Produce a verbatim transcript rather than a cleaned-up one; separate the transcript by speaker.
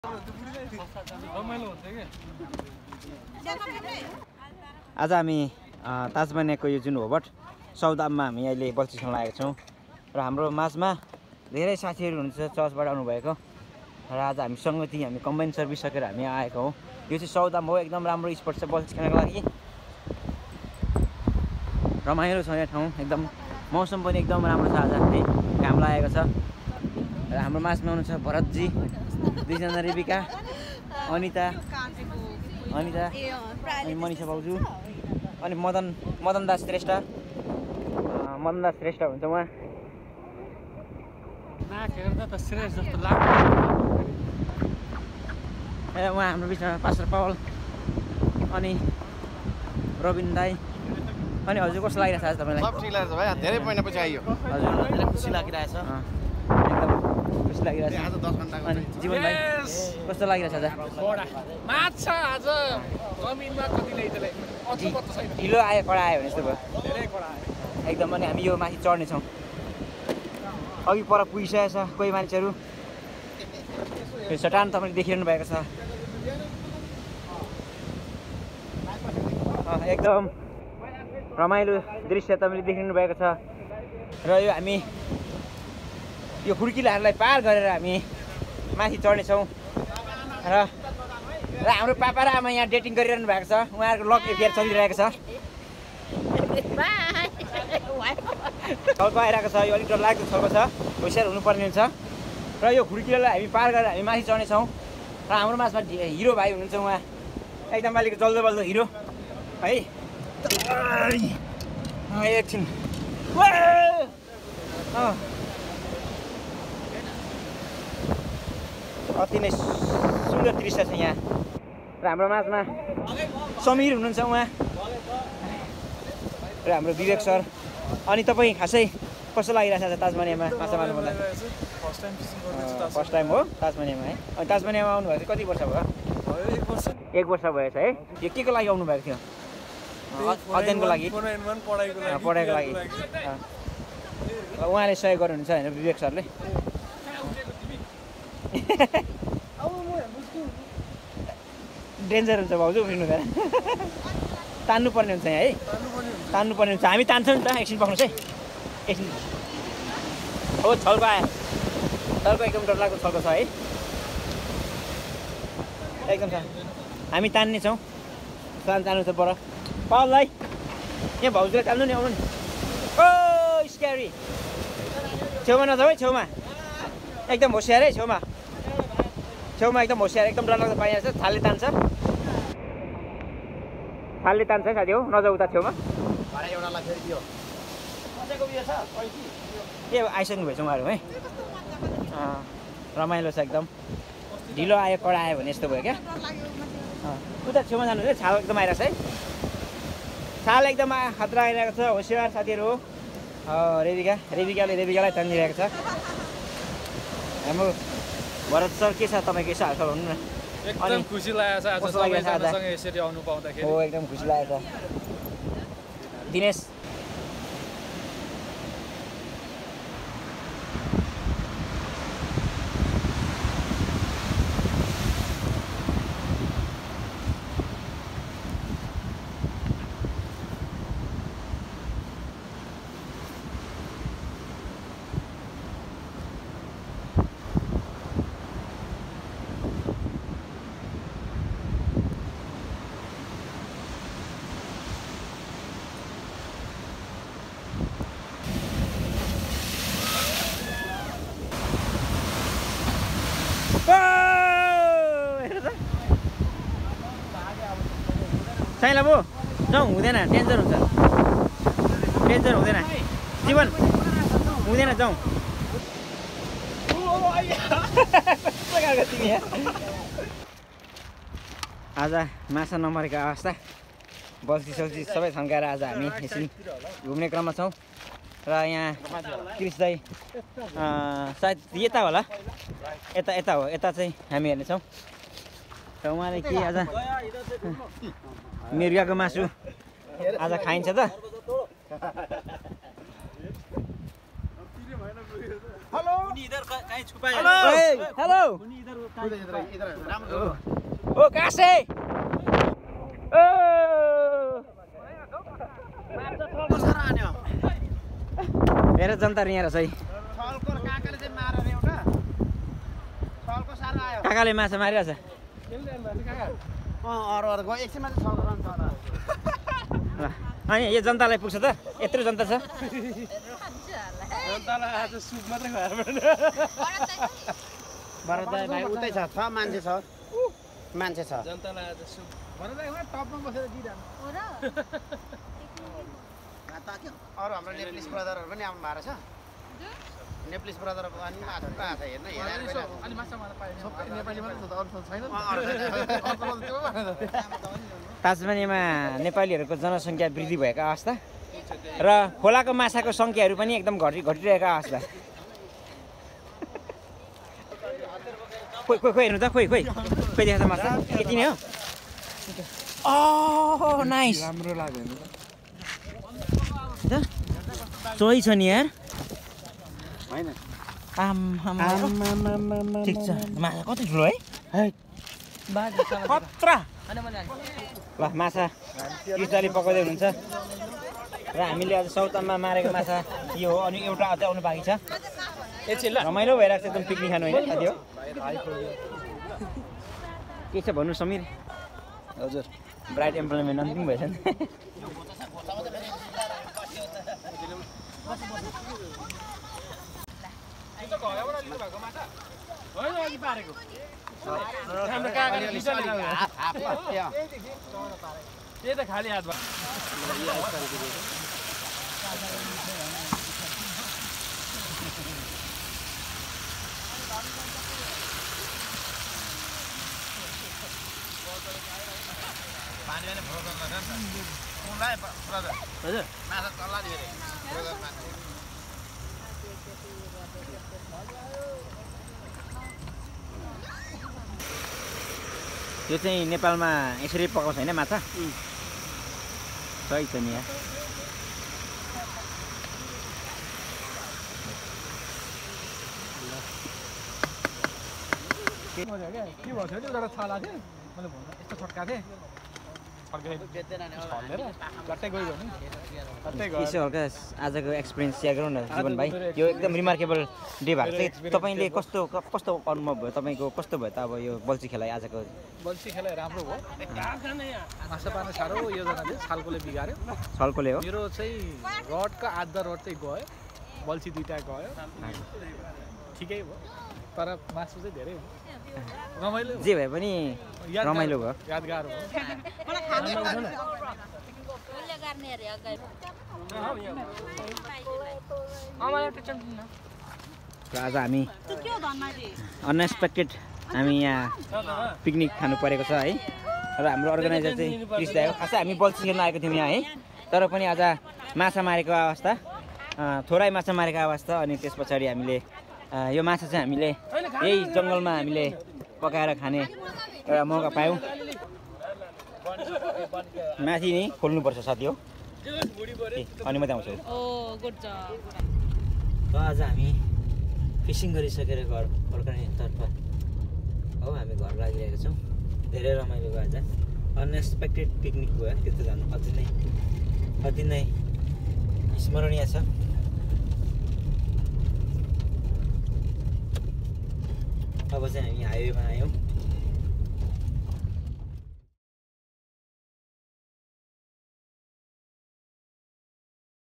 Speaker 1: आज हामी ताजमानियाको यो जुन होबर्ट सौदाममा हामी अहिले बल्छी खेल्न आएका छौँ र हाम्रो माझमा धेरै साथीहरू हुनुहुन्छ चर्चबाट आउनुभएको र आज हामी सङ्गति हामी कम्बाइन सर्भिस सकेर हामी आएको हौँ। यो चाहिँ सौदाम हो, एकदम राम्रो स्पोर्ट छ बल्छी खेल्नको लागि। रमाइलो छ यहाँ ठाउँ, एकदम मौसम पनि एकदम राम्रो छ। आज है घाम लागेको छ र हाम्रो माझमा हुनुहुन्छ भरतजी, दुईजना रेबिका, अनिता अनिता अनि मनिषा भाउजू अनि मदन मदन दास श्रेष्ठ मदन दास श्रेष्ठ हुन्छ उहाँ। ए उहाँ हाम्रो बिचमा पास्टर पावल अनि रविन दाई। अनि हजुर कस्तो लागिरहेछ आज तपाईँलाई?
Speaker 2: सब ठिक लाग्छ भाइ, धेरै महिनापछि आइयो।
Speaker 1: हजुर धेरै खुसी लागिरहेछ, एकदम खुसी लागिरहेछ।
Speaker 2: आज दस घण्टाको
Speaker 1: अनि जीवन भाइ कस्तो लागिरहेछ आज?
Speaker 3: माछा आज जमिनमा कति ल्याइदिले अचम्म छैन,
Speaker 1: ढिलो आयो कडा आयो भने जस्तो भयो,
Speaker 3: धेरै कडा आयो
Speaker 1: एकदम। अनि हामी यो माथि चढ्नेछौँ, अघि पर पुगिसकेको छ कोही मान्छेहरू। यो चट्टान तपाईँले देखिरहनु भएको छ, एकदम रमाइलो दृश्य तपाईँले देखिरहनु भएको छ। र यो हामी यो खुड्किलाहरूलाई पार गरेर हामी माथि चढ्नेछौँ र र हाम्रो पापा र आमा यहाँ डेटिङ गरिरहनु भएको छ, उहाँहरूको लभ एफेयर चलिरहेको छ। छल्को आइरहेको छ, यो अलिक डरलाग्दो छल्को छ, होसियार हुनुपर्ने हुन्छ। र यो खुड्किलालाई हामी पार गरेर हामी माथि चढ्नेछौँ र हाम्रो माझमा हिरो भाइ हुनुहुन्छ, उहाँ एकदम अलिक जल्दो बल्दो हिरो है। एकछिन अति नै सुन्दर दृश्य छ यहाँ। र हाम्रो माझमा समीर हुनुहुन्छ उहाँ र हाम्रो विवेक सर। अनि तपाईँ खासै कस्तो लागिरहेछ आज ताजमानियामा माछा मार्नु पर्दा? फर्स्ट टाइम हो ताजमानियामा है? अनि ताजमानियामा आउनुभएको चाहिँ कति वर्ष भयो?
Speaker 3: एक वर्ष
Speaker 1: एक वर्ष भएछ है। यो के को लागि आउनुभएको थियो? अध्ययनको लागि, पढाइको लागि। उहाँले सहयोग गर्नुहुन्छ होइन विवेक सरले? डेन्जर हुन्छ भाउजू उफ्रिनु भएर, तान्नु पर्ने हुन्छ यहाँ है, तान्नु पर्ने हुन्छ। हामी तान्छौँ नि त, एकछिन पक्नुहोस् है, एकछिन। हो छल्को आयो, छल्को एकदम डरलाग्दो छल्को छ है, एकदम छ। हामी तान्नेछौँ, तान तान्नु त पर पाललाई यहाँ भाउजूलाई तान्नु नि, आउनु नि। ओ स्क्यारी, छेउमा नजाऊ है, छेउमा एकदम होसियार है, छेउमा छेउमा एकदम होसियार, एकदम डरलाग्दो पाइरहेको छ। थालले तान्छ, थालले तान्छ है साथी, हो नजाऊ उता छेउमा। ए आइसक्नु भएछ उहाँहरू है, रमाइलो छ एकदम। ढिलो आयो कडा आयो भने यस्तो भयो क्या। उता छेउमा जानु है, छाल एकदम आइरहेको छ है, छाल एकदम खतरा आइरहेको छ, होसियार साथीहरू हो। रेबिका रेबिकाले रेबिकालाई तानिरहेको छ। हाम्रो भरत सर के छ तपाईँ, के छ हालचाल भन्नु न?
Speaker 3: एकदम खुसी लागेको छ आज सबैजनासँग यसरी आउनु पाउँदाखेरि।
Speaker 1: हो एकदम खुसी लागेको छ। दिनेश साइला बो जाउँ, हुँदैन, डेन्जर हुन्छ, डेन्जर हुँदैन, जीवन हुँदैन, जाउँ। आज माछा नमरेको अवस्था, बल्छी सल्छी सबै थन्काएर आज हामी यसरी घुम्ने क्रममा छौँ। र यहाँ क्रिस दाई सायद यता होला, यता यता हो, यता चाहिँ हामी हेर्नेछौँ। र उहाँले के आज मिर्गाको मासु आज खाइन्छ त?
Speaker 2: हेलो
Speaker 1: इधर कहीं छुपाए हेलो ओ कहाँ से ओ मेरो जनता यहाँ रहेछ है काकाले माछा मारिरहेछ अनि यो जनतालाई पुग्छ त यत्रो जनता छ
Speaker 3: जनतालाई आज सुप मात्रै खुवाएर
Speaker 2: भरतदाई भाइ उतै छ छ मान्छे छ मान्छे छ
Speaker 3: जनतालाई आज सुप भरतदाई वहाँ टपमा बसेर दिइरहनु
Speaker 2: अरू हाम्रो नेप्लिस ब्रदरहरू पनि आउनु भएको छ नेप्लिस ब्रदर पनि आएको छ हेर्न
Speaker 3: अलि माछा मार्न पाएन सबै नेपाली मात्रै छ त अरू छैन
Speaker 1: ताजमानियामा नेपालीहरूको जनसङ्ख्या वृद्धि भएको अवस्था र खोलाको माछाको सङ्ख्याहरू पनि एकदम घटि घटिरहेको अवस्था खोइ खोइ खोइ हेर्नु त खोइ खोइ खोइ देखाएको माछा यति नै हो ओह नाइस
Speaker 3: राम्रो लाग्यो
Speaker 1: नि सोही छ नि यार
Speaker 2: हैन
Speaker 1: आम ठिक छ माछा कति ठुलो है खतरा ल माछा कृष्णले पकाउँदै हुनुहुन्छ र हामीले आज सौताममा मारेको माछा यो हो अनि एउटा अझै आउनु बाँकी छ एकछिन ल रमाइलो भइरहेको छ एकदम पिकनिक खानु होइन साथी हो के छ भन्नु समीर हजुर ब्राइट एम्प्लोइमेन्ट अन्तिम भएछ नि
Speaker 3: त्यही त खाली हात
Speaker 1: हजुर यो चाहिँ नेपालमा यसरी पकाउँछ होइन माछा सही छ नि यहाँ
Speaker 3: के भयो क्या के भयो नि एउटा छाला थियो मैले भन्दा यस्तो छट्का थिएँ
Speaker 1: यसो हल्का आजको एक्सपिरियन्स सेयर गरौँ न जीवन भाइ यो एकदम रिमार्केबल डे भएको चाहिँ तपाईँले कस्तो कस्तो अनुभव भयो तपाईँको कस्तो भयो त अब यो बल्छी खेलाइ आजको
Speaker 3: बल्छी खेलाइ राम्रो भयो माछा पार्न साह्रो योजना थियो छालकोले बिगाऱ्यो
Speaker 1: छलकोले हो
Speaker 3: मेरो चाहिँ रडको आधा रड चाहिँ गयो बल्छी दुइटा गयो ठिकै भयो तर मासु चाहिँ धेरै भयो रमाइलो
Speaker 1: जे भए पनि रमाइलो भयो
Speaker 3: यादगार हो
Speaker 1: आज हामी अनएक्सपेक्टेड हामी यहाँ पिकनिक खानु परेको छ है र हाम्रो अर्गनाइजर चाहिँ क्रिस दाइ हो खासै हामी बल्छी खेल्न आएको थियौँ यहाँ है तर पनि आज माछा मारेको अवस्था थोरै माछा मारेको अवस्था अनि त्यस पछाडि हामीले यो माछा चाहिँ हामीले यही जङ्गलमा हामीले पकाएर खाने एउटा मौका पायौँ माथि नै खोल्नुपर्छ साथी हो अनि मात्रै आउँछ र आज हामी फिसिङ गरिसकेर घर फर्कनेतर्फ हो हामी घर लागिरहेका छौँ धेरै रमाइलो भयो आज अनएक्सपेक्टेड पिकनिक भयो त्यो त झन् अति नै अति नै स्मरणीय छ अब चाहिँ हामी हाइवेमा आयौँ